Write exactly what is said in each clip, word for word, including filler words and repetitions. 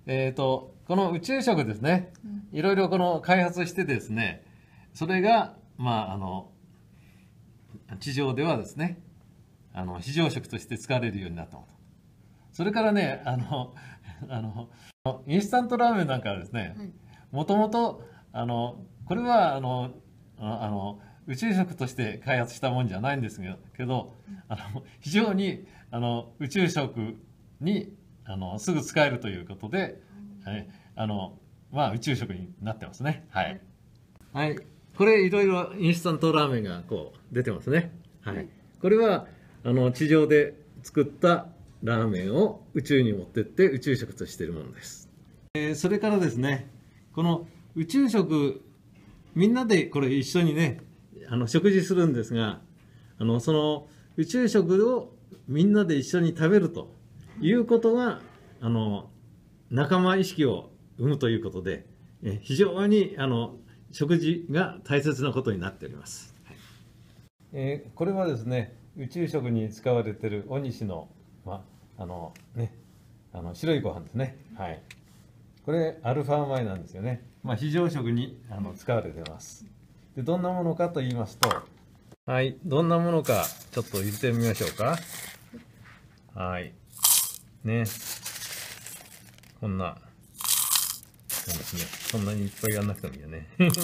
えーと、この宇宙食ですね、いろいろこの開発してですね、それが、まあ、あの、地上ではですね、あの非常食として使われるようになったもの。それからね、あの、あの、インスタントラーメンなんかはですね、もともと、あの、これは、あの、あの、宇宙食として開発したもんじゃないんですけど、あの、非常に、あの、宇宙食に、あの、すぐ使えるということで、はい、あの、まあ、宇宙食になってますね。はい。はい。これ、いろいろインスタントラーメンがこう、出てますね。はい。これは、あの、地上で作ったラーメンを宇宙に持ってって宇宙食としているものです。えー、それからですね、この宇宙食、みんなでこれ一緒にね、あの食事するんですが、あのその宇宙食をみんなで一緒に食べるということが、あの仲間意識を生むということで、え非常にあの食事が大切なことになっております。はい、えー、これはですね、宇宙食に使われているお西の、まああのね、あの白いご飯ですね。はい。これアルファ米なんですよね。まあ、非常食にあの使われています。で、どんなものかと言いますと、はい、どんなものかちょっと入れてみましょうか。はい。ね。こんな、そうですね。そんなにいっぱいやらなくてもいいよね。はい。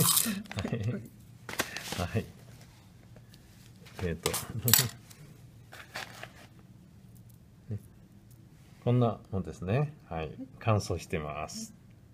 はい。えっと。こんなもんですね。はい。乾燥してます。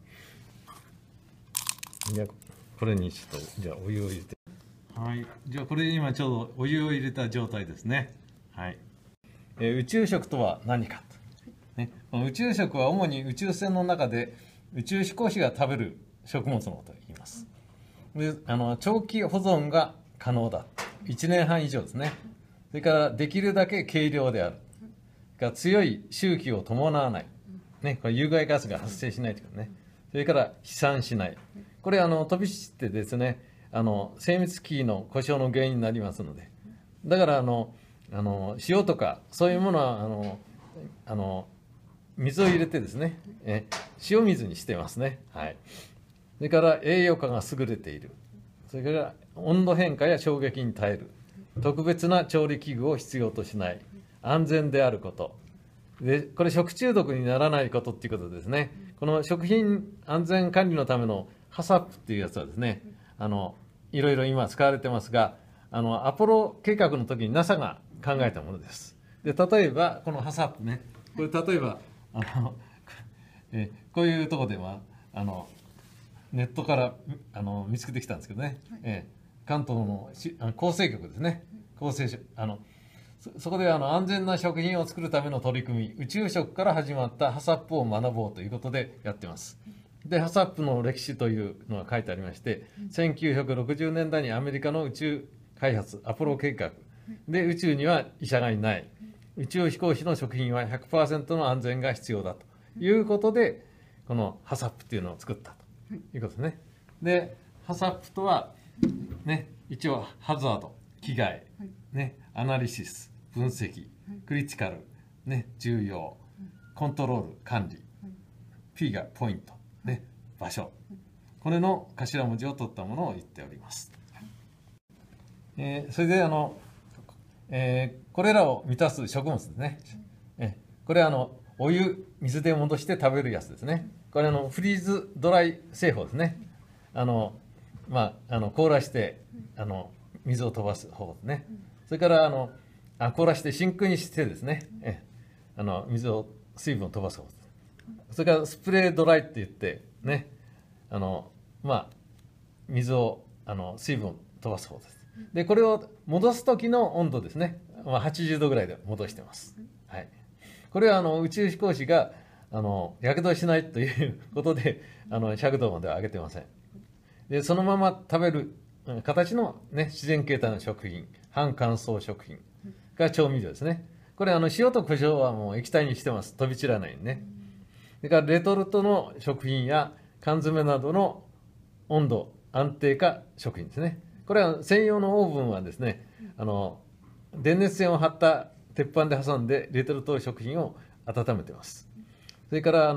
じゃあ、これにちょっと、じゃあお湯を入れて。はい。じゃあ、これ今ちょうどお湯を入れた状態ですね。はい。えー、宇宙食とは何かと。ね。この宇宙食は主に宇宙船の中で宇宙飛行士が食べる食物のことを言います。で、あの、長期保存が可能だ。いちねんはん以上ですね。それからできるだけ軽量である。が強い周期を伴わない、ね、これ有害ガスが発生しないということね。それから飛散しない。これあの飛び散ってですね、あの精密機器の故障の原因になりますので、だからあのあの塩とかそういうものはあのあの水を入れてですね、え塩水にしてますね。はい。それから栄養価が優れている。それから温度変化や衝撃に耐える。特別な調理器具を必要としない。安全であることで、これ食中毒にならないことっていうことですね。この食品安全管理のためのハサップっていうやつはですね、あのいろいろ今使われてますが、あのアポロ計画の時に ナサ が考えたものです。で、例えばこのハサップね、これ例えばあのえこういうところではあのネットからあの見つけてきたんですけどね、はい、え関東の厚生局ですね、厚生省あのそこであの安全な食品を作るための取り組み、宇宙食から始まったハサップを学ぼうということでやってます。で、ハサップの歴史というのが書いてありまして、せんきゅうひゃくろくじゅうねんだいにアメリカの宇宙開発、アポロ計画で宇宙には医者がいない。宇宙飛行士の食品は ひゃくパーセント の安全が必要だということで、このハサップっていうのを作ったということですね。で、ハサップとは、ね、一応ハザード、危害、ね、アナリシス、分析、クリティカル、ね、重要、コントロール、管理、P がポイント、ね、場所、これの頭文字を取ったものを言っております。えー、それであの、えー、これらを満たす食物ですね。えー、これはあのお湯、水で戻して食べるやつですね。これあのフリーズドライ製法ですね。あの、まあ、あの凍らしてあの水を飛ばす方ですね。それからあのあ凍らして真空にしてですね、えあの水を水分を飛ばす方です。それからスプレードライって言ってね、あのまあ水をあの水分を飛ばす方です。でこれを戻す時の温度ですね、まあ、はちじゅうどぐらいで戻してます。はい、これはあの宇宙飛行士があのやけどしないということであのひゃくどまでは上げてません。でそのまま食べる形の、ね、自然形態の食品、半乾燥食品が調味料ですね。これあの塩と胡椒はもう液体にしてます。飛び散らないようにね。それからレトルトの食品や缶詰などの温度安定化食品ですね。これは専用のオーブンはですね、あの電熱線を張った鉄板で挟んでレトルト食品を温めています。それからあの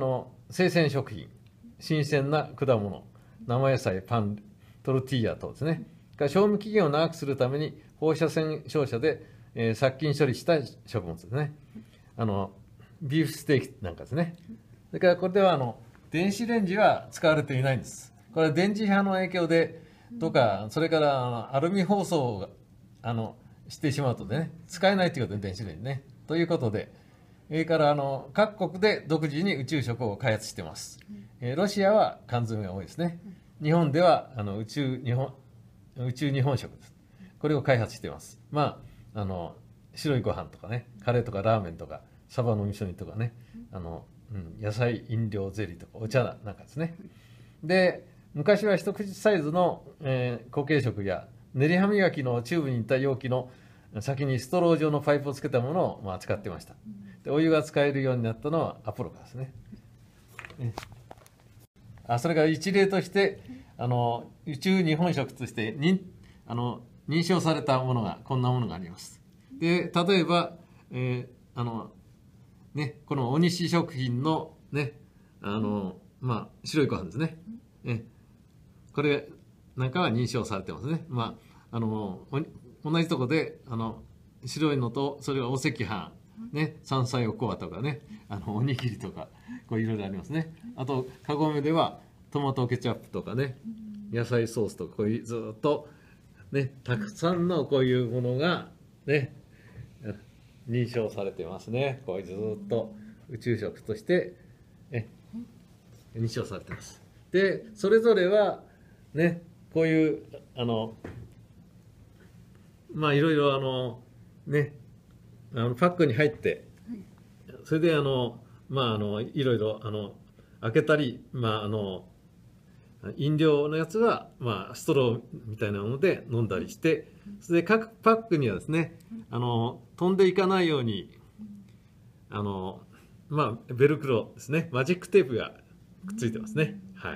生鮮食品、新鮮な果物、生野菜、パン、トルティーヤ等ですね。賞味期限を長くするために放射線照射で、えー、殺菌処理した食物ですね。あのビーフステーキなんかですね。それからこれではあの電子レンジは使われていないんです。これは電磁波の影響でとか、それからあのアルミ包装があのしてしまうとね、使えないということで電子レンジね。ということで、それからあの各国で独自に宇宙食を開発しています。えー、ロシアは缶詰が多いですね。日本ではあの宇宙日本宇宙日本食です。これを開発しています。まああの白いご飯とかね、カレーとかラーメンとかサバの味噌煮とかね、あの、うん、野菜飲料ゼリーとかお茶なんかですね。で、昔は一口サイズの、えー、固形食や練り歯磨きのチューブに似た容器の先にストロー状のパイプをつけたものを、まあ、使ってました。で、お湯が使えるようになったのはアポロからですね。あ、それから一例としてあの宇宙日本食として認あの認証されたものがこんなものがあります。で、例えば、えー、あのね、この大西食品のね、あのまあ白いご飯ですね。えこれなんかは認証されてますね。まああの同じとこであの白いのとそれはお赤飯ね、山菜おこわとかね、あのおにぎりとかこういろいろありますね。あとカゴメではトマトケチャップとかね、野菜ソースとかこういうずっとね、たくさんのこういうものがね認証されてますね。こういうずっと宇宙食としてえ認証されてます。で、それぞれはね、こういうあのまあいろいろあのね、あのパックに入って、それであのまああのいろいろあの開けたり、まああの飲料のやつは、まあ、ストローみたいなもので飲んだりして、それで各パックにはですね、あの飛んでいかないようにあの、まあ、ベルクロですね、マジックテープがくっついてますね。はい。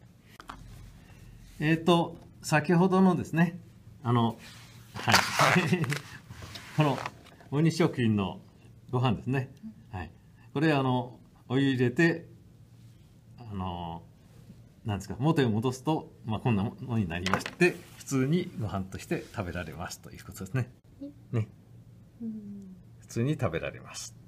えっと先ほどのですね、あのはいこの大西食品のご飯ですね。はい。これあのお湯入れてあのなんですか、元へ戻すと、まあ、こんなものになりまして、普通にご飯として食べられますということですね。ね。普通に食べられます。